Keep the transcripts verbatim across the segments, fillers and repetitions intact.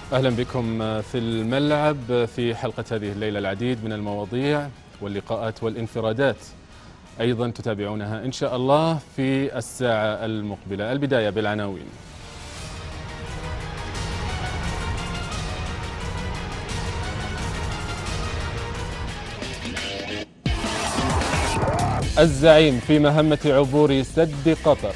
أهلا بكم في الملعب. في حلقة هذه الليلة العديد من المواضيع واللقاءات والانفرادات أيضا تتابعونها إن شاء الله في الساعة المقبلة. البداية بالعناوين. الزعيم في مهمة عبور سد قطر.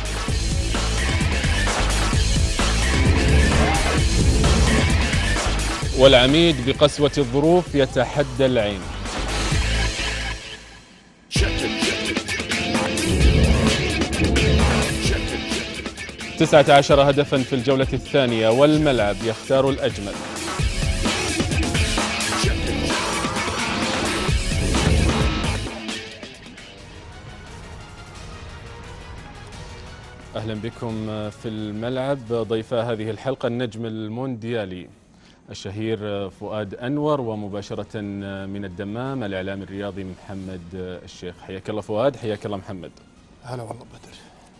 والعميد بقسوة الظروف يتحدى العين. تسعة عشر هدفا في الجولة الثانية والملعب يختار الأجمل. أهلا بكم في الملعب. ضيفا هذه الحلقة النجم المونديالي الشهير فؤاد أنور، ومباشرة من الدمام الإعلام الرياضي محمد الشيخ. حياك الله فؤاد. حياك الله محمد. هلا والله بدر.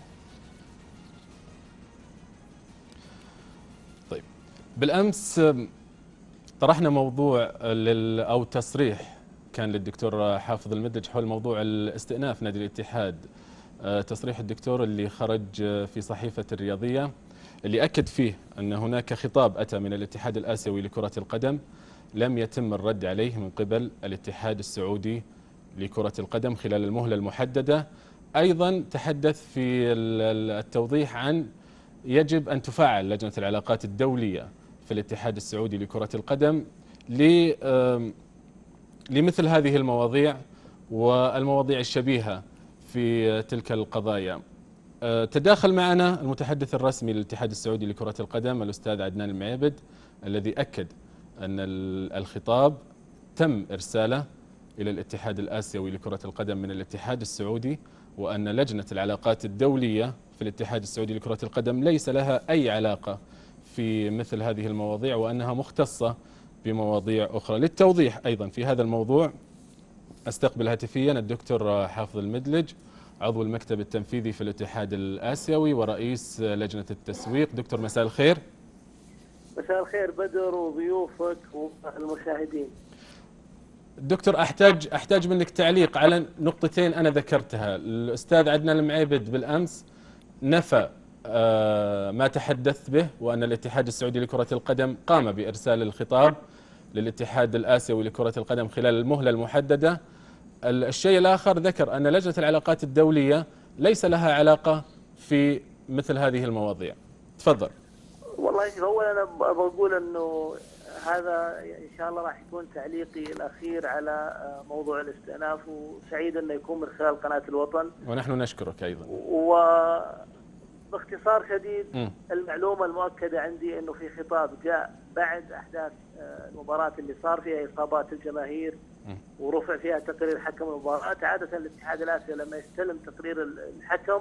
طيب، بالأمس طرحنا موضوع أو تصريح كان للدكتور حافظ المدلج حول موضوع الاستئناف نادي الاتحاد. تصريح الدكتور اللي خرج في صحيفة الرياضية اللي أكد فيه أن هناك خطاب أتى من الاتحاد الآسيوي لكرة القدم لم يتم الرد عليه من قبل الاتحاد السعودي لكرة القدم خلال المهلة المحددة. أيضا تحدث في التوضيح عن يجب أن تفعل لجنة العلاقات الدولية في الاتحاد السعودي لكرة القدم لمثل هذه المواضيع والمواضيع الشبيهة في تلك القضايا. تداخل معنا المتحدث الرسمي للاتحاد السعودي لكرة القدم الأستاذ عدنان المعيبد، الذي أكد أن الخطاب تم إرساله إلى الاتحاد الآسيوي لكرة القدم من الاتحاد السعودي، وأن لجنة العلاقات الدولية في الاتحاد السعودي لكرة القدم ليس لها أي علاقة في مثل هذه المواضيع، وأنها مختصة بمواضيع أخرى. للتوضيح أيضا في هذا الموضوع استقبل هاتفيا الدكتور حافظ المدلج، عضو المكتب التنفيذي في الاتحاد الآسيوي ورئيس لجنة التسويق. دكتور مساء الخير. مساء الخير بدر وضيوفك والمشاهدين. دكتور، أحتاج أحتاج منك تعليق على نقطتين أنا ذكرتها. الأستاذ عدنان المعيبد بالأمس نفى ما تحدثت به، وأن الاتحاد السعودي لكرة القدم قام بإرسال الخطاب للاتحاد الآسيوي لكرة القدم خلال المهلة المحددة. الشيء الآخر ذكر أن لجنة العلاقات الدولية ليس لها علاقة في مثل هذه المواضيع. تفضل. والله أولا أنا بقول أنه هذا إن شاء الله راح يكون تعليقي الأخير على موضوع الاستئناف، وسعيد أنه يكون من خلال قناة الوطن، ونحن نشكرك أيضا. وباختصار شديد م. المعلومة المؤكدة عندي أنه في خطاب جاء بعد أحداث المباراة اللي صار فيها إصابات الجماهير ورفع فيها تقرير حكم المباراة. عادة الاتحاد الآسيوي لما يستلم تقرير الحكم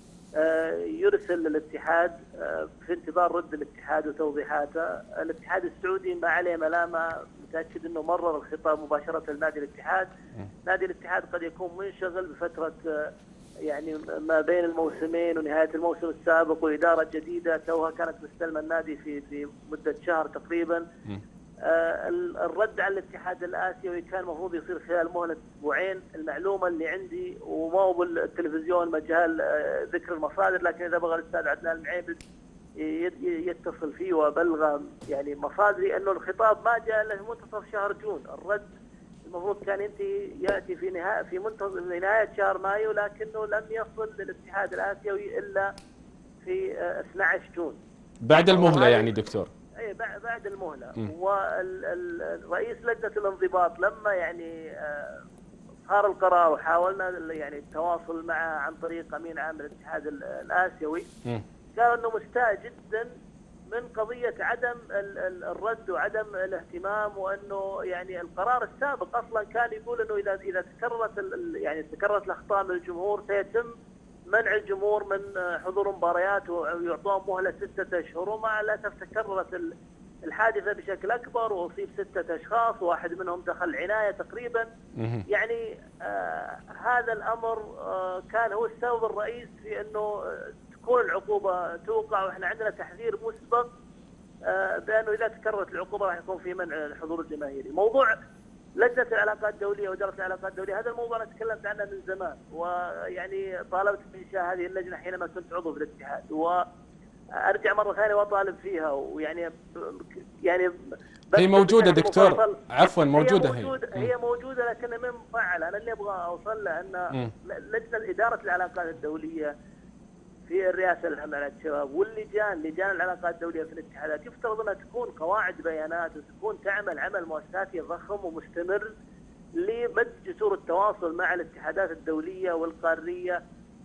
يرسل للاتحاد في انتظار رد الاتحاد وتوضيحاته. الاتحاد السعودي ما عليه ملامة، متأكد أنه مرر الخطاب مباشرة لنادي الاتحاد. نادي الاتحاد قد يكون منشغل بفترة يعني ما بين الموسمين ونهاية الموسم السابق، وإدارة جديدة توها كانت مستلمة النادي في في مدة شهر تقريبا. آه الرد على الاتحاد الآسيوي كان المفروض يصير خلال مهلة أسبوعين. المعلومة اللي عندي وما هو بالتلفزيون مجال آه ذكر المصادر، لكن إذا بغى الأستاذ عدنان المعيبد يتصل فيه وبلغ يعني مصادري أنه الخطاب ما جاء إلا في منتصف شهر جون. الرد المفروض كان ينتهي يأتي في نهاية في منتصف نهاية شهر مايو، لكنه لم يصل للاتحاد الآسيوي إلا في آه اثني عشر جون بعد المهلة يعني دكتور. اي بعد المهله. والرئيس لجنه الانضباط لما يعني صار القرار وحاولنا يعني التواصل معه عن طريق امين عام الاتحاد الاسيوي، قال انه مستاء جدا من قضيه عدم الرد وعدم الاهتمام، وانه يعني القرار السابق اصلا كان يقول انه اذا اذا تكررت يعني تكررت الاخطاء من الجمهور سيتم منع الجمهور من حضور مباريات ويعطون مهلة ستة أشهر. ومع الأسف تكررت الحادثة بشكل أكبر وأصيب ستة أشخاص، واحد منهم دخل عناية تقريبا. يعني آه هذا الأمر آه كان هو السبب الرئيس في أنه تكون العقوبة توقع، وإحنا عندنا تحذير مسبق بانه اذا تكررت العقوبه راح يكون في منع الحضور الجماهيري. موضوع لجنه العلاقات الدوليه واداره العلاقات الدوليه هذا الموضوع انا تكلمت عنه من زمان، ويعني طالبت بانشاء هذه اللجنه حينما كنت عضو في الاتحاد، وارجع مره ثانيه واطالب فيها. ويعني يعني هي موجوده دكتور، عفوا موجوده هي موجودة هي, هي موجوده لكنها ما مفعله. انا اللي ابغى اوصل له ان لجنه اداره العلاقات الدوليه في الرئاسه العامه على الشباب واللجان لجان العلاقات الدوليه في الاتحادات يفترض انها تكون قواعد بيانات وتكون تعمل عمل مؤسساتي ضخم ومستمر لمد جسور التواصل مع الاتحادات الدوليه والقاريه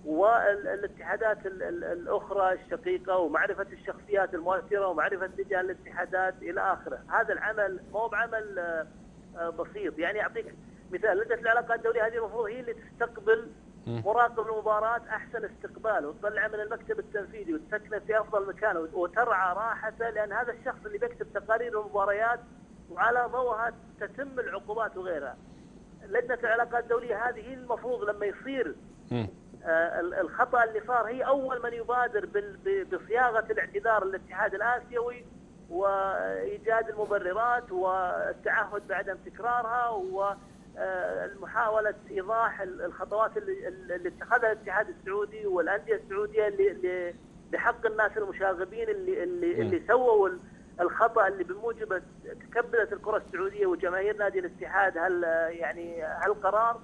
والاتحادات الاخرى الشقيقه، ومعرفه الشخصيات المؤثره ومعرفه لجان الاتحادات الى اخره. هذا العمل مو بعمل بسيط. يعني اعطيك مثال، لجنه العلاقات الدوليه هذه المفروض هي اللي تستقبل مراقب المباراة أحسن استقبال، وتطلعه من المكتب التنفيذي وتسكنه في أفضل مكان وترعى راحته، لأن هذا الشخص اللي بيكتب تقارير المباريات وعلى ضوءها تتم العقوبات وغيرها. لجنة العلاقات الدولية هذه هي المفروض لما يصير آه الخطأ اللي صار هي أول من يبادر بصياغة الاعتذار للاتحاد الآسيوي وإيجاد المبررات والتعهد بعدم تكرارها و المحاولة إيضاح الخطوات اللي, اللي اتخذها الاتحاد السعودي والأندية السعودية اللي بحق الناس المشاغبين اللي اللي, اللي سووا الخطأ اللي بموجبه تكبدت الكرة السعودية وجماهير نادي الاتحاد هل يعني هالقرار.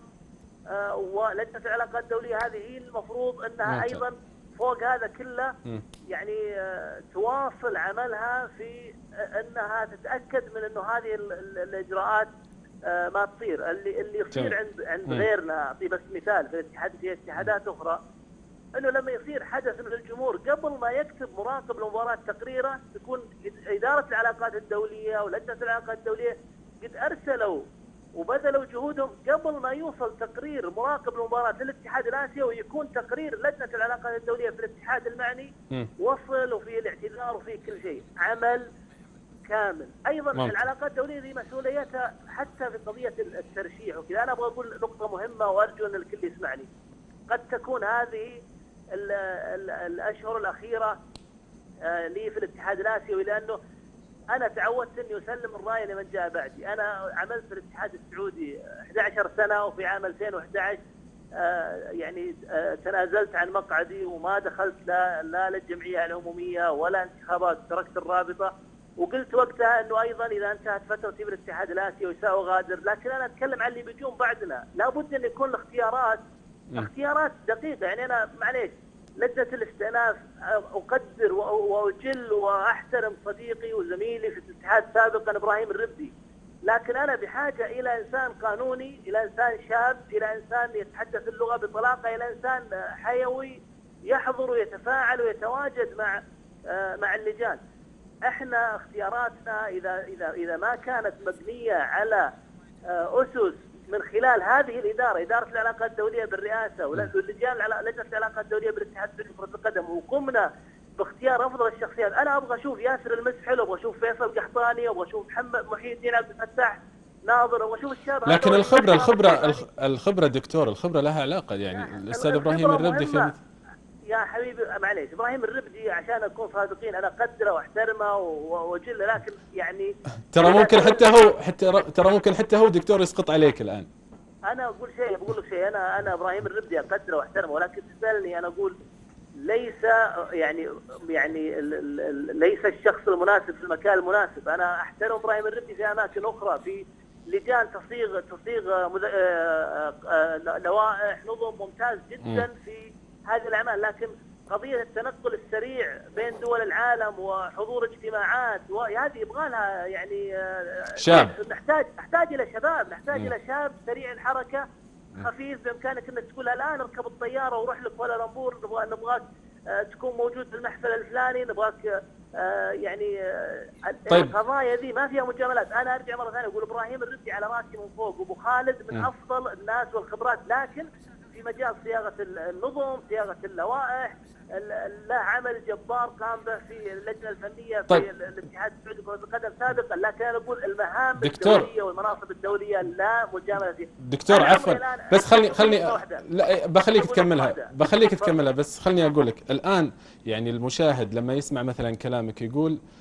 آه ولجنة العلاقات الدولية هذه هي المفروض أنها أيضا فوق هذا كله يعني آه تواصل عملها في أنها تتأكد من أنه هذه الإجراءات آه ما تصير. اللي اللي يصير عند عند غيرنا، اعطي بس مثال في الاتحاد في اتحادات اخرى، انه لما يصير حدث من الجمهور قبل ما يكتب مراقب المباراه تقريره تكون اداره العلاقات الدوليه ولجنه العلاقات الدوليه قد ارسلوا وبذلوا جهودهم قبل ما يوصل تقرير مراقب المباراه للاتحاد الاسيوي ويكون تقرير لجنه العلاقات الدوليه في الاتحاد المعني وصل وفي الاعتذار وفي كل شيء. عمل كامل. ايضا ممكن. العلاقات الدوليه ذي مسؤوليتها حتى في قضيه الترشيح وكذا. انا ابغى اقول نقطه مهمه وارجو ان الكل يسمعني. قد تكون هذه ال ال الاشهر الاخيره آه لي في الاتحاد الاسيوي، لانه انا تعودت اني اسلم الرايه لمن جاء بعدي. انا عملت في الاتحاد السعودي إحدى عشرة سنه، وفي عام ألفين وأحد عشر آه يعني آه تنازلت عن مقعدي وما دخلت لا لا للجمعيه العموميه ولا انتخابات، تركت الرابطه. وقلت وقتها انه ايضا اذا انتهت فترتي بالاتحاد الاسيوي ساغادر، لكن انا اتكلم عن اللي بيجون بعدنا. لابد ان يكون الاختيارات م. اختيارات دقيقه. يعني انا معليش لجنه الاستئناف اقدر واجل واحترم صديقي وزميلي في الاتحاد سابقا ابراهيم الربدي، لكن انا بحاجه الى انسان قانوني، الى انسان شاب، الى انسان يتحدث اللغه بطلاقه، الى انسان حيوي يحضر ويتفاعل ويتواجد مع مع اللجان. احنا اختياراتنا اذا اذا اذا ما كانت مبنيه على اسس من خلال هذه الاداره، اداره العلاقات الدوليه بالرئاسه واللجان لجنه العلاقات الدوليه بالاتحاد السعودي لكره القدم، وقمنا باختيار افضل الشخصيات. انا ابغى اشوف ياسر المسحل، وابغى اشوف فيصل قحطاني، وابغى اشوف محمد محي الدين عبد الفتاح ناظر، وابغى اشوف الشباب. لكن الخبره الخبره الخبره دكتور الخبره لها علاقه. يعني الاستاذ ابراهيم الربدي في يا حبيبي معليش ابراهيم الربدي عشان نكون صادقين انا اقدره واحترمه واجله، لكن يعني ترى ممكن حتى هو حتى ترى ممكن حتى هو دكتور يسقط عليك الان. انا اقول شيء بقول لك شيء، انا انا ابراهيم الربدي اقدره واحترمه، ولكن تسالني انا اقول ليس يعني يعني ليس الشخص المناسب في المكان المناسب. انا احترم ابراهيم الربدي في اماكن اخرى، في لجان تصيغ تصيغ لوائح نظم ممتاز جدا في هذه الأعمال، لكن قضية التنقل السريع بين دول العالم وحضور اجتماعات وهذه يبغى لها يعني شاب. نحتاج نحتاج إلى شباب، نحتاج م. إلى شاب سريع الحركة خفيف بإمكانك أنك تقول الآن اركب الطيارة وروح لكوالالمبور، نبغى نبغاك تكون موجود في المحفل الفلاني، نبغاك يعني طيب. القضايا ذي ما فيها مجاملات. أنا أرجع مرة ثانية أقول إبراهيم الربدي على راسي من فوق، وأبو خالد من م. أفضل الناس والخبرات، لكن في مجال صياغه النظم، صياغه اللوائح، له عمل جبار قام به في اللجنه الفنيه في طيب. الاتحاد السعودي لكره القدم سابقا، لكن انا اقول المهام دكتور. الدوليه والمناصب الدوليه لا مجامله فيها. دكتور عفوا بس خلني خلني لا بخليك تكملها بخليك تكملها بس خلني اقول لك الان. يعني المشاهد لما يسمع مثلا كلامك يقول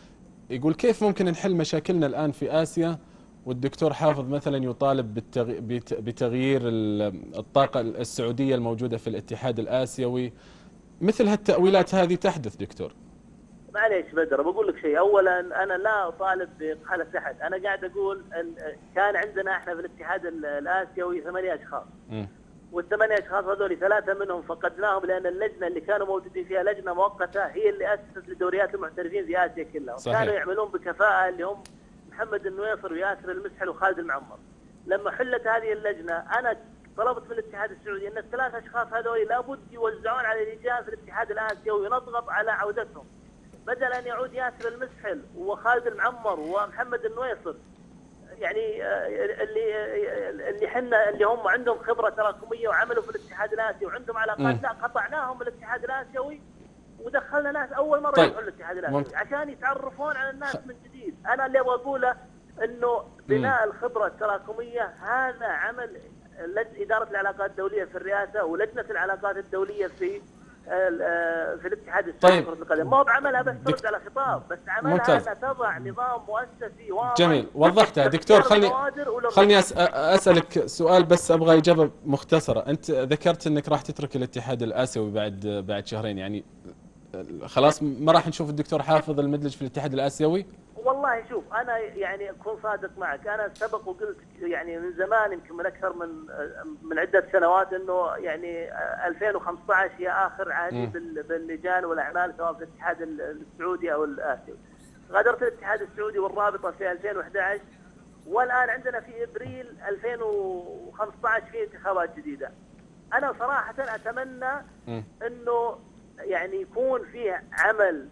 يقول كيف ممكن نحل مشاكلنا الآن في آسيا والدكتور حافظ مثلا يطالب بتغيير الطاقة السعودية الموجودة في الاتحاد الآسيوي؟ مثل هالتأويلات هذه تحدث دكتور. معليش بدر، بقول لك شيء. اولا انا لا اطالب باقاله احد، انا قاعد اقول ان كان عندنا احنا في الاتحاد الاسيوي ثمانية اشخاص، م. والثمانية اشخاص هذول ثلاثه منهم فقدناهم لان اللجنه اللي كانوا موجودين فيها لجنه مؤقته هي اللي اسست لدوريات المحترفين في اسيا كلها، وكانوا يعملون بكفاءه اللي هم محمد النويصر وياسر المسحل وخالد المعمر. لما حلت هذه اللجنه انا طلبت من الاتحاد السعودي ان الثلاث اشخاص هذول لابد يوزعون على اللجان في الاتحاد الاسيوي ونضغط على عودتهم، بدل ان يعود ياسر المسحل وخالد المعمر ومحمد النويصر، يعني اللي اللي حنا اللي هم عندهم خبره تراكميه وعملوا في الاتحاد الاسيوي وعندهم علاقات، لا قطعناهم من الاتحاد الاسيوي ودخلنا ناس اول مره طيب. يدخلوا الاتحاد الاسيوي عشان يتعرفون على الناس من جديد. انا اللي ابغى اقوله انه بناء الخبره التراكميه هذا عمل اداره العلاقات الدوليه في الرئاسه ولجنه العلاقات الدوليه في في الاتحاد السعودي لكرة القدم، ما هو بعملها بس ترد على خطاب، بس عملها انها تضع نظام مؤسسي واضح. جميل، وضحتها دكتور. خلني خلني اسالك سؤال بس ابغى اجابه مختصره. انت ذكرت انك راح تترك الاتحاد الاسيوي بعد بعد شهرين، يعني خلاص ما راح نشوف الدكتور حافظ المدلج في الاتحاد الاسيوي؟ والله شوف، انا يعني اكون صادق معك، انا سبق وقلت يعني من زمان، يمكن من اكثر من من عده سنوات، انه يعني ألفين وخمسة عشر هي اخر عهدي باللجان والاعمال سواء في الاتحاد السعودي او الاسيوي. غادرت الاتحاد السعودي والرابطه في ألفين وأحد عشر، والان عندنا في ابريل ألفين وخمسة عشر في انتخابات جديده. انا صراحه اتمنى انه يعني يكون فيه عمل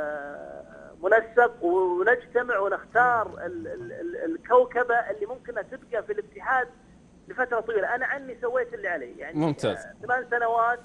منسق ونجتمع ونختار ال ال ال الكوكبه اللي ممكن تبقى في الاتحاد لفتره طويله. انا عني سويت اللي علي، يعني ممتاز. ثمان سنوات،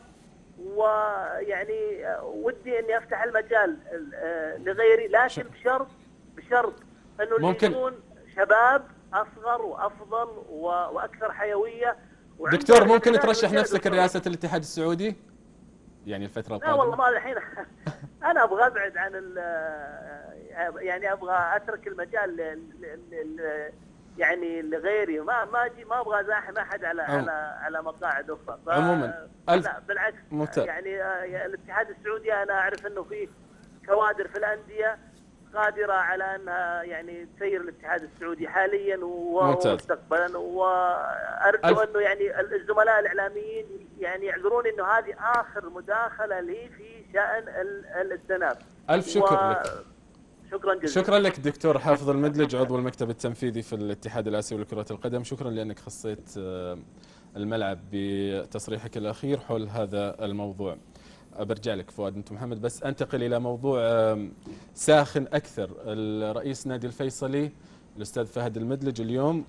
ويعني ودي اني افتح المجال لغيري، لكن بشرط بشرط انه ممكن يكون شباب اصغر وافضل واكثر حيويه. دكتور ممكن ترشح نفسك لرئاسه الاتحاد السعودي يعني الفتره القادمه؟ لا والله ما الحين انا ابغى ابعد عن يعني ابغى اترك المجال ل ل يعني لغيري، ما ما اجي ما ابغى ازاحم احد على أو. على على مقاعد اخرى. عموما لا بالعكس ممتاز. يعني الاتحاد السعودي انا اعرف انه فيه كوادر في الانديه قادره على انها يعني تسير الاتحاد السعودي حاليا ومستقبلا، وارجو انه يعني الزملاء الاعلاميين يعني يعذروني انه هذه اخر مداخله لي في شان الاستئناف. الف شكر و... لك. شكرا جزيلا. شكرا لك دكتور حافظ المدلج، عضو المكتب التنفيذي في الاتحاد الاسيوي لكرة القدم. شكرا لانك خصيت الملعب بتصريحك الاخير حول هذا الموضوع. برجع لك فؤاد انت محمد، بس انتقل الى موضوع ساخن اكثر. الرئيس نادي الفيصلي الاستاذ فهد المدلج اليوم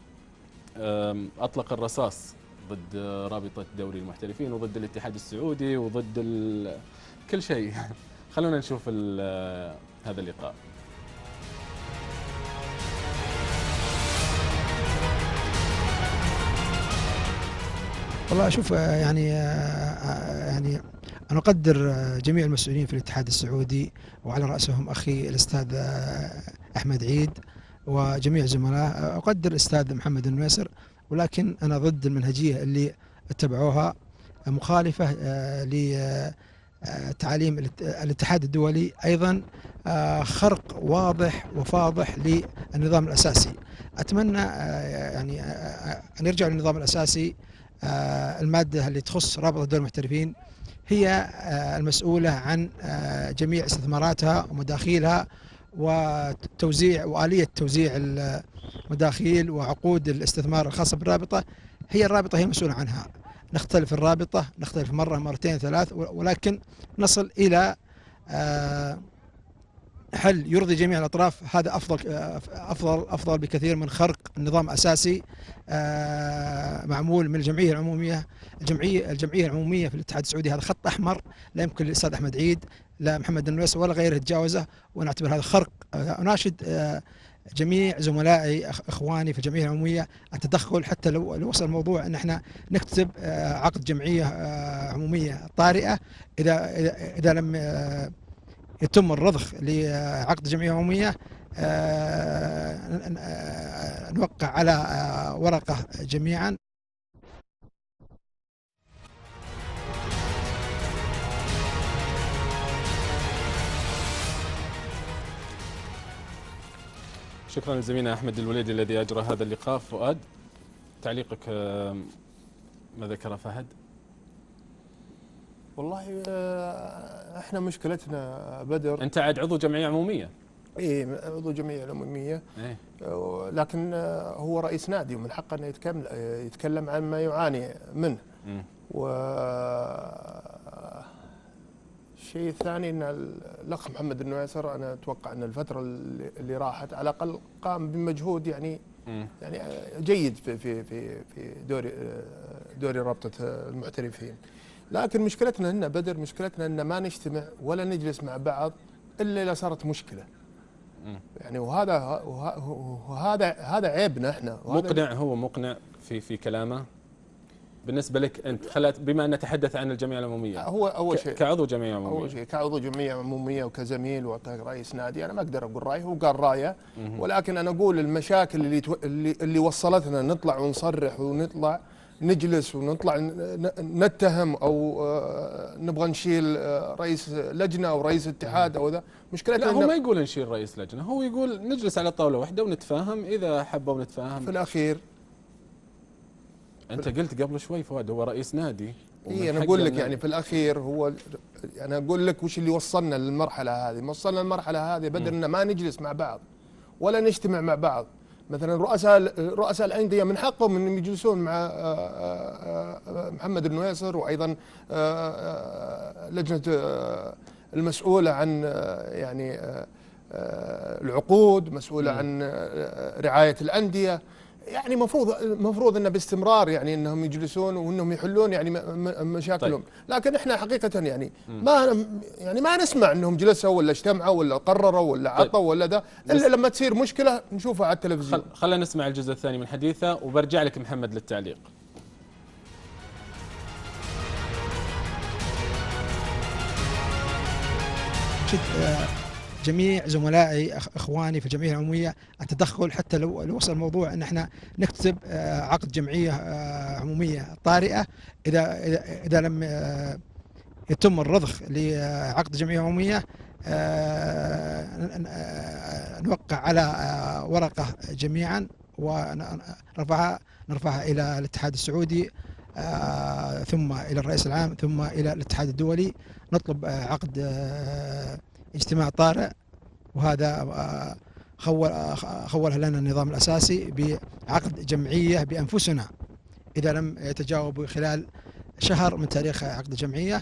اطلق الرصاص ضد رابطه دوري المحترفين وضد الاتحاد السعودي وضد كل شيء. خلونا نشوف هذا اللقاء. والله اشوف يعني يعني أنا أقدر جميع المسؤولين في الاتحاد السعودي وعلى رأسهم أخي الأستاذ أحمد عيد وجميع زملائه، أقدر الأستاذ محمد النويصر، ولكن أنا ضد المنهجية اللي اتبعوها مخالفة لتعاليم الاتحاد الدولي، أيضا خرق واضح وفاضح للنظام الأساسي. أتمنى يعني أن يرجع للنظام الأساسي. المادة اللي تخص رابطة دوري المحترفين هي المسؤولة عن جميع استثماراتها ومداخيلها وتوزيع وآلية توزيع المداخيل وعقود الاستثمار الخاصة بالرابطة. هي الرابطة هي مسؤولة عنها. نختلف الرابطة، نختلف مرة مرتين ثلاث، ولكن نصل إلى حل يرضي جميع الأطراف. هذا أفضل أفضل أفضل بكثير من خرق النظام الأساسي معمول من الجمعية العمومية. الجمعية الجمعية العمومية في الاتحاد السعودي هذا خط أحمر لا يمكن للأستاذ أحمد عيد لا محمد النويصر ولا غيره يتجاوزه، ونعتبر هذا خرق. أناشد جميع زملائي اخواني في الجمعيه العموميه التدخل، حتى لو وصل الموضوع ان احنا نكتب عقد جمعيه عموميه طارئه اذا اذا لم يتم الرضخ لعقد جمعية عمومية نوقع على ورقة جميعا. شكرا لزميلنا أحمد الوليدي الذي أجرى هذا اللقاء. فؤاد، تعليقك ما ذكر فهد؟ والله احنا مشكلتنا بدر، انت عاد عضو جمعيه عموميه. اي عضو جمعيه عموميه، إيه؟ لكن هو رئيس نادي ومن حقه انه يتكلم يتكلم عن ما يعاني منه. م. و الشيء الثاني ان الاخ محمد النويسر انا اتوقع ان الفتره اللي راحت على الاقل قام بمجهود يعني م. يعني جيد في في في في دوري دوري رابطه المحترفين. لكن مشكلتنا هنا بدر، مشكلتنا ان ما نجتمع ولا نجلس مع بعض الا اذا صارت مشكله. يعني وهذا وهذا هذا عيبنا احنا. مقنع، هو مقنع في في كلامه بالنسبه لك انت. خلت بما ان نتحدث عن الجمعيه العموميه، هو اول شيء كعضو جمعيه عموميه، اول شيء كعضو جمعيه عموميه وكزميل وكرئيس نادي انا ما اقدر اقول رايي، هو قال رايه، ولكن انا اقول المشاكل اللي اللي, اللي وصلتنا نطلع ونصرح ونطلع نجلس ونطلع نتهم او نبغى نشيل رئيس لجنه او رئيس اتحاد او ذا. مشكلتنا لا، هو ما يقول نشيل رئيس لجنه، هو يقول نجلس على طاوله واحده ونتفاهم، اذا حبوا نتفاهم. في الاخير انت قلت قبل شوي فؤاد هو رئيس نادي. اي انا اقول لك يعني في الاخير هو، انا اقول لك وش اللي وصلنا للمرحله هذه. وصلنا للمرحله هذه بدر ان ما نجلس مع بعض ولا نجتمع مع بعض. مثلا رؤساء رؤساء الانديه من حقهم انهم يجلسون مع محمد النويسر، وايضا لجنه المسؤوله عن يعني العقود، مسؤوله عن رعايه الانديه. يعني مفروض المفروض انه باستمرار يعني انهم يجلسون وانهم يحلون يعني مشاكلهم. طيب. لكن احنا حقيقه يعني ما يعني ما نسمع انهم جلسوا ولا اجتمعوا ولا قرروا ولا عطوا. طيب. ولا ده الا لما تصير مشكله نشوفها على التلفزيون. خل... خلينا نسمع الجزء الثاني من حديثه وبرجع لك محمد للتعليق. جميع زملائي اخواني في الجمعيه العموميه التدخل، حتى لو لو وصل الموضوع ان احنا نكتب عقد جمعيه عموميه طارئه اذا اذا, إذا لم يتم الرضخ لعقد جمعيه عموميه نوقع على ورقه جميعا ونرفعها نرفعها الى الاتحاد السعودي، ثم الى الرئيس العام، ثم الى الاتحاد الدولي. نطلب عقد اجتماع طارئ، وهذا خول خولها لنا النظام الأساسي بعقد جمعية بأنفسنا إذا لم يتجاوبوا خلال شهر من تاريخ عقد الجمعية،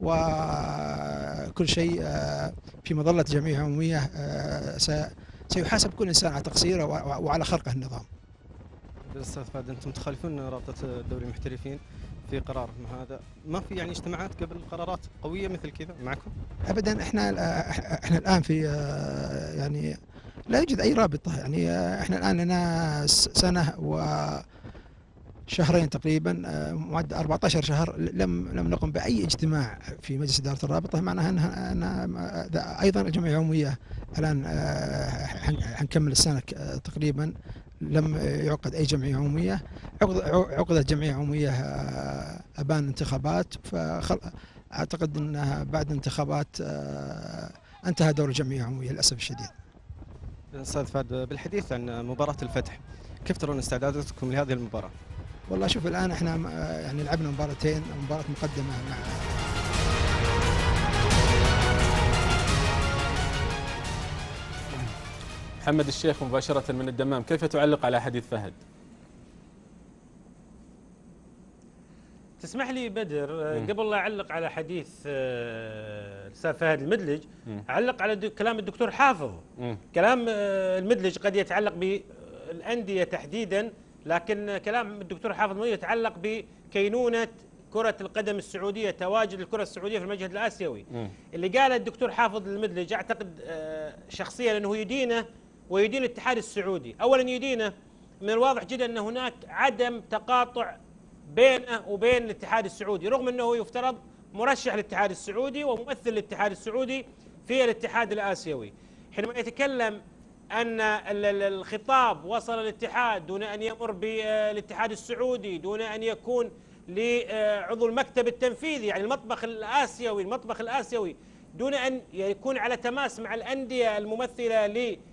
وكل شيء في مظلة جمعية عمومية سيحاسب كل إنسان على تقصيره وعلى خرقه النظام. أستاذ فهد، أنتم تخالفون رابطة دوري المحترفين في قرار هذا، ما في يعني اجتماعات قبل قرارات قوية مثل كذا معكم؟ أبدا، احنا احنا الآن في يعني لا يوجد أي رابطة. يعني احنا الآن لنا سنة وشهرين تقريبا، معدل أربعة عشر شهر لم لم نقم بأي اجتماع في مجلس إدارة الرابطة. معناها أنها أيضا الجمعية العمومية الآن حنكمل السنة تقريبا لم يعقد أي جمعية عمومية. عقدت جمعية عمومية أبان انتخابات، فأعتقد أنها بعد انتخابات انتهى دور الجمعية العمومية للأسف الشديد. أستاذ فهد، بالحديث عن مباراة الفتح، كيف ترون استعداداتكم لهذه المباراة؟ والله شوف، الآن احنا يعني لعبنا مباراتين، مباراة مقدمة مع محمد الشيخ مباشرة من الدمام، كيف تعلق على حديث فهد؟ تسمح لي بدر، م. قبل لا أعلق على حديث الأستاذ فهد المدلج، م. أعلق على كلام الدكتور حافظ. م. كلام المدلج قد يتعلق بالأندية تحديدا، لكن كلام الدكتور حافظ يتعلق بكينونة كرة القدم السعودية، تواجد الكرة السعودية في المشهد الآسيوي. م. اللي قاله الدكتور حافظ المدلج أعتقد شخصيا أنه يدينه ويدين الاتحاد السعودي. أولا يدينه، من الواضح جدا أن هناك عدم تقاطع بينه وبين الاتحاد السعودي، رغم أنه يفترض مرشح للاتحاد السعودي وممثل للاتحاد السعودي في الاتحاد الآسيوي. حينما يتكلم أن الخطاب وصل الاتحاد دون أن يمر بالاتحاد السعودي، دون أن يكون لعضو المكتب التنفيذي، يعني المطبخ الآسيوي المطبخ الآسيوي دون أن يكون على تماس مع الأندية الممثلة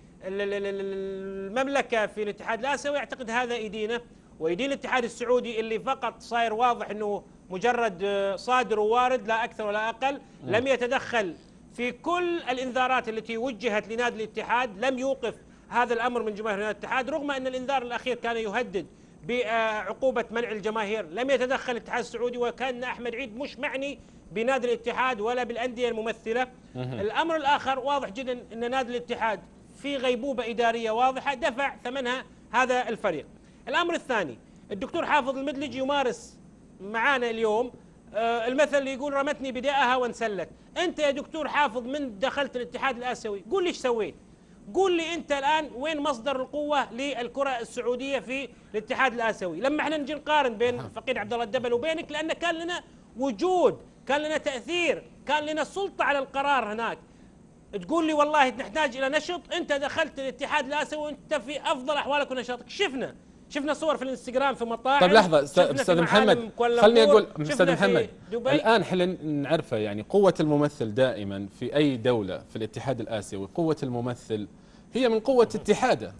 للمملكة في الاتحاد الآسيوي، أعتقد هذا يدينه ويدين الاتحاد السعودي اللي فقط صاير واضح أنه مجرد صادر ووارد لا أكثر ولا أقل. لم يتدخل في كل الإنذارات التي وجهت لنادي الاتحاد، لم يوقف هذا الأمر من جماهير نادي الاتحاد، رغم أن الإنذار الأخير كان يهدد بعقوبة منع الجماهير. لم يتدخل الاتحاد السعودي، وكان أحمد عيد مش معني بنادي الاتحاد ولا بالأندية الممثلة. الأمر الآخر واضح جدا أن نادي الاتحاد في غيبوبة إدارية واضحة دفع ثمنها هذا الفريق. الأمر الثاني، الدكتور حافظ المدلج يمارس معانا اليوم المثل اللي يقول رمتني بداءها وانسلت. أنت يا دكتور حافظ من دخلت الاتحاد الآسيوي قول لي ايش سويت؟ قول لي أنت الآن وين مصدر القوة للكرة السعودية في الاتحاد الآسيوي؟ لما احنا نجي نقارن بين فقيد عبد الله الدبل وبينك، لأن كان لنا وجود، كان لنا تأثير، كان لنا سلطة على القرار هناك. تقول لي والله نحتاج إلى نشط، أنت دخلت الاتحاد الآسيوي وأنت في أفضل أحوالك ونشاطك. شفنا شفنا صور في الانستغرام في مطاعم. طيب لحظة أستاذ محمد، خلني أقول أستاذ محمد، الآن احنا نعرفه يعني قوة الممثل دائما في أي دولة في الاتحاد الآسيوي، قوة الممثل هي من قوة اتحاده،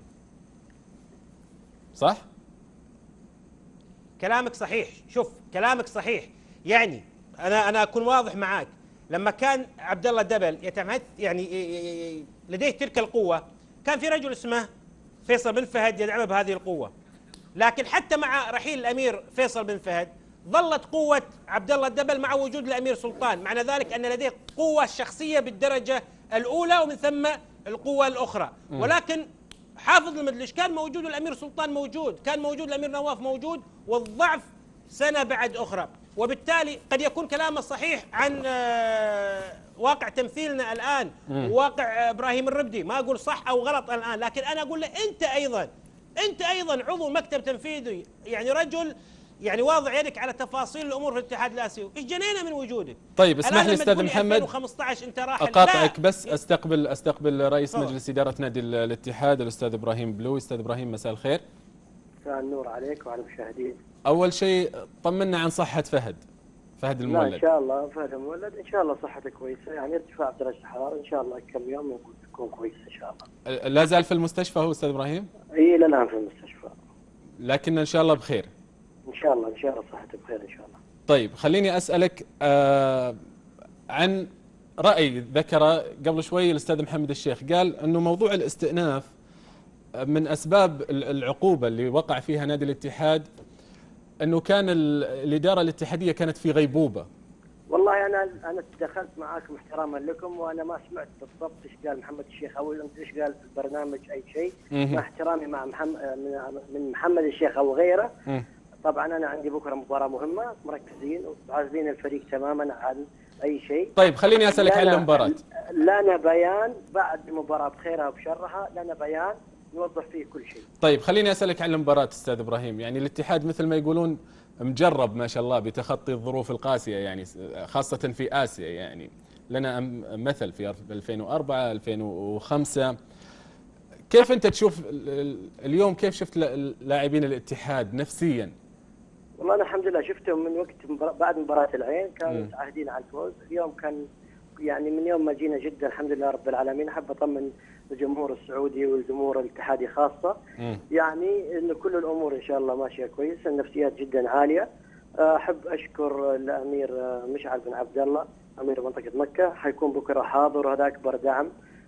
صح؟ كلامك صحيح، شوف كلامك صحيح، يعني أنا أنا أكون واضح معاك. لما كان عبد الله دبل يتمثل يعني لديه تلك القوة، كان في رجل اسمه فيصل بن فهد يدعمه بهذه القوة، لكن حتى مع رحيل الأمير فيصل بن فهد ظلت قوة عبد الله الدبل مع وجود الأمير سلطان. معنى ذلك أن لديه قوة شخصية بالدرجة الأولى ومن ثم القوة الأخرى. ولكن حافظ المدلج كان موجود والأمير سلطان موجود، كان موجود الأمير نواف موجود، والضعف سنة بعد أخرى. وبالتالي قد يكون كلامه صحيح عن واقع تمثيلنا الآن وواقع إبراهيم الربدي، ما أقول صح أو غلط الآن، لكن أنا أقول له أنت أيضا أنت أيضا عضو مكتب تنفيذي، يعني رجل يعني واضع يدك على تفاصيل الأمور في الاتحاد الآسيوي، إيش جنينا من وجودك؟ طيب اسمح لي أستاذ محمد ألفين وخمسطعش أنت راح أقاطعك بس أستقبل أستقبل رئيس أوه. مجلس إدارة نادي الاتحاد الأستاذ إبراهيم بلوي. أستاذ إبراهيم مساء الخير. مساء النور عليك وعلى المشاهدين. أول شيء طمنا عن صحة فهد فهد المولد. لا إن شاء الله فهد المولد إن شاء الله صحته كويسة، يعني ارتفاع درجة الحرارة إن شاء الله كم يوم يكون كويس إن شاء الله. لا زال في المستشفى هو أستاذ إبراهيم؟ إيه لا الآن في المستشفى، لكن إن شاء الله بخير. إن شاء الله إن شاء الله صحته بخير إن شاء الله. طيب خليني أسألك آه عن رأي ذكره قبل شوي الأستاذ محمد الشيخ، قال أنه موضوع الاستئناف من أسباب العقوبة اللي وقع فيها نادي الاتحاد أنه كان الإدارة الاتحادية كانت في غيبوبة. والله أنا أنا تدخلت معاكم احتراما لكم، وأنا ما سمعت بالضبط إيش قال محمد الشيخ أو إيش قال في البرنامج أي شيء، مع احترامي مع محمد من محمد الشيخ أو غيره. م. طبعا أنا عندي بكرة مباراة مهمة، مركزين وعازلين الفريق تماما عن أي شيء. طيب خليني أسألك عن المباراة. لنا بيان بعد المباراة بخيرها وبشرها، لنا بيان نوضح فيه كل شيء. طيب خليني أسألك عن المباراة أستاذ إبراهيم، يعني الاتحاد مثل ما يقولون مجرب ما شاء الله بتخطي الظروف القاسية، يعني خاصة في آسيا، يعني لنا مثل في ألفين وأربعة ألفين وخمسة. كيف أنت تشوف اليوم، كيف شفت لاعبين الاتحاد نفسيا؟ والله أنا الحمد لله شفتهم من وقت بعد مباراة العين كانوا متعهدين على الفوز. اليوم كان يعني من يوم ما جينا جدة الحمد لله رب العالمين. أحب أطمن الجمهور السعودي والجمهور الاتحادي خاصة، م. يعني إن كل الأمور إن شاء الله ماشية كويس، النفسيات جدا عالية. أحب أشكر الأمير مشعل بن عبد الله أمير منطقة مكة، حيكون بكرة حاضر وهذا أكبر دعم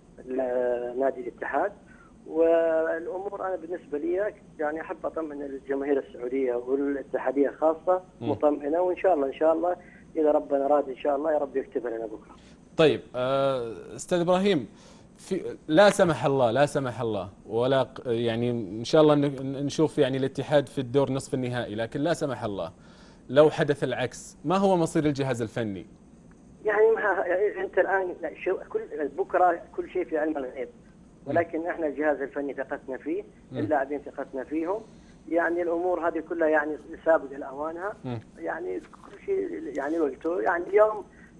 لنادي الاتحاد. والأمور أنا بالنسبة لي يعني أحب أطمن الجماهير السعودية والاتحادية خاصة م. مطمئنة، وإن شاء الله إن شاء الله إذا ربنا راد إن شاء الله يا رب يكتبها لنا بكرة. طيب أستاذ إبراهيم، في لا سمح الله لا سمح الله ولا يعني إن شاء الله نشوف يعني الاتحاد في الدور نصف النهائي، لكن لا سمح الله لو حدث العكس، ما هو مصير الجهاز الفني؟ يعني ما أنت الآن كل بكرة كل شيء في علم الغيب، ولكن احنا الجهاز الفني ثقتنا فيه، اللاعبين ثقتنا فيهم، يعني الامور هذه كلها يعني سابقه لاوانها، يعني كل شيء يعني وقته. يعني اليوم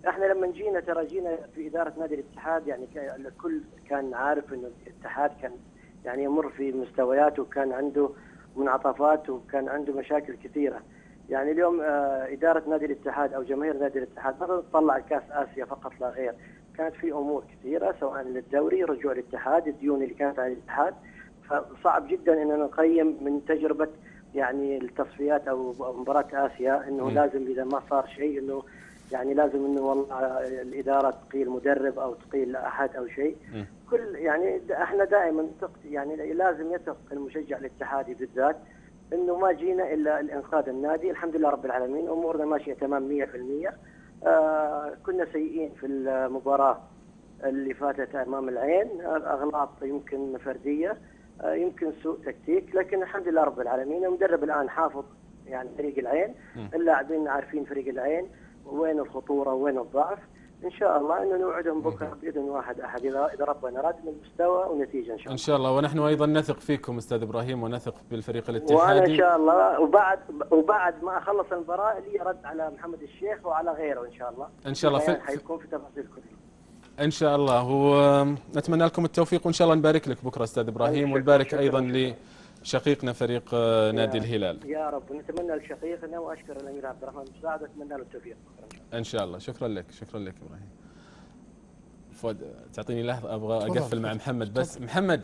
احنا لما جينا ترى جينا في اداره نادي الاتحاد، يعني الكل كان عارف انه الاتحاد كان يعني يمر في مستويات وكان عنده منعطفات وكان عنده مشاكل كثيره. يعني اليوم اداره نادي الاتحاد او جماهير نادي الاتحاد ما تطلع كاس اسيا فقط لا غير، كانت في امور كثيره سواء للدوري، رجوع الاتحاد، الديون اللي كانت على الاتحاد، فصعب جدا اننا نقيم من تجربه يعني التصفيات او مباراه اسيا انه م. لازم اذا ما صار شيء انه يعني لازم انه والله الاداره تقيل مدرب او تقيل احد او شيء. م. كل يعني احنا دائما يعني لازم يثق المشجع الاتحادي بالذات انه ما جينا الا الانقاذ النادي. الحمد لله رب العالمين امورنا ماشيه تمام مية بالمية. آه كنا سيئين في المباراه اللي فاتت امام العين، اغلاط يمكن فرديه، آه يمكن سوء تكتيك، لكن الحمد لله رب العالمين المدرب الان حافظ يعني فريق العين، اللاعبين عارفين فريق العين وين الخطوره وين الضعف. ان شاء الله انه نوعدهم بكره باذن واحد احد اذا اذا ربنا اراد من المستوى ونتيجه ان شاء الله. ان شاء الله، ونحن ايضا نثق فيكم استاذ ابراهيم ونثق بالفريق الاتحادي. وانا ان شاء الله وبعد وبعد ما اخلص المباراه لي رد على محمد الشيخ وعلى غيره ان شاء الله. ان شاء الله حيكون في تفاصيل كلها. ان شاء الله، ونتمنى لكم التوفيق وان شاء الله نبارك لك بكره استاذ ابراهيم، ونبارك ايضا لشقيقنا فريق نادي الهلال. يا رب، ونتمنى لشقيقنا واشكر الامير عبد الرحمن مساعد واتمنى له التوفيق. ان شاء الله. شكرا لك، شكرا لك ابراهيم. فؤاد تعطيني لحظه ابغى اقفل مع محمد بس. محمد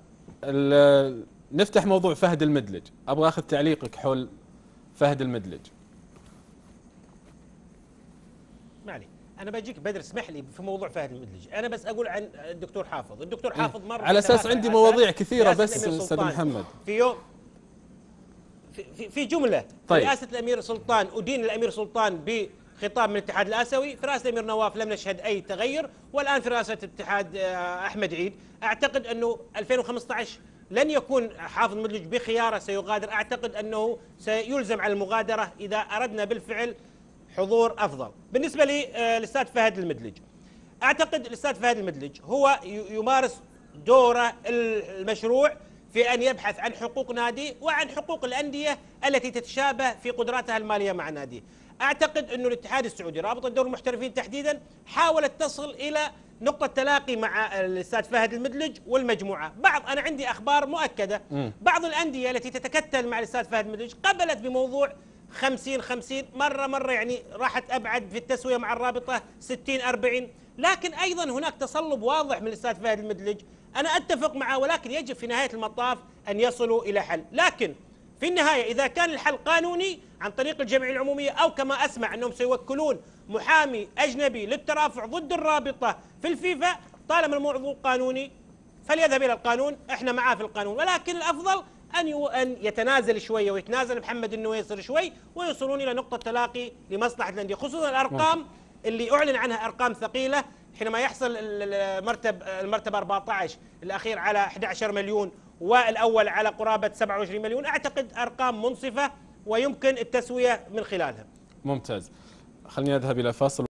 نفتح موضوع فهد المدلج، ابغى اخذ تعليقك حول فهد المدلج. معلي انا بجيك بدر، اسمح لي في موضوع فهد المدلج، انا بس اقول عن الدكتور حافظ. الدكتور حافظ مر على اساس عندي مواضيع كثيره بس استاذ محمد. في يوم في في جمله طيب. رئاسه الامير سلطان ودين الامير سلطان بخطاب من الاتحاد الاسيوي، في رئاسه الامير نواف لم نشهد اي تغير، والان في رئاسه الاتحاد احمد عيد. اعتقد انه ألفين وخمسة عشر لن يكون حافظ مدلج بخياره سيغادر، اعتقد انه سيلزم على المغادره اذا اردنا بالفعل حضور افضل. بالنسبه للاستاذ فهد المدلج، اعتقد الاستاذ فهد المدلج هو يمارس دوره المشروع في ان يبحث عن حقوق نادي وعن حقوق الانديه التي تتشابه في قدراتها الماليه مع نادي. اعتقد انه الاتحاد السعودي رابطه دوري المحترفين تحديدا حاولت تصل الى نقطه تلاقي مع الاستاذ فهد المدلج والمجموعه. بعض انا عندي اخبار مؤكده، بعض الانديه التي تتكتل مع الاستاذ فهد المدلج قبلت بموضوع خمسين خمسين، مرة مرة يعني راحت أبعد في التسوية مع الرابطة ستين أربعين، لكن أيضا هناك تصلب واضح من الأستاذ فهد المدلج. أنا أتفق معه، ولكن يجب في نهاية المطاف أن يصلوا إلى حل. لكن في النهاية إذا كان الحل قانوني عن طريق الجمعية العمومية، أو كما أسمع أنهم سيوكلون محامي أجنبي للترافع ضد الرابطة في الفيفا، طالما الموضوع قانوني فليذهب إلى القانون، إحنا معاه في القانون. ولكن الأفضل أن أن يتنازل شوية ويتنازل محمد النويصر شوي ويوصلون إلى نقطة تلاقي لمصلحة الأندية، خصوصا الأرقام اللي أعلن عنها أرقام ثقيلة. حينما يحصل المرتب المرتبة أربعة عشر الأخير على أحد عشر مليون والأول على قرابة سبعة وعشرين مليون، أعتقد أرقام منصفة ويمكن التسوية من خلالها. ممتاز. خليني أذهب إلى فاصل.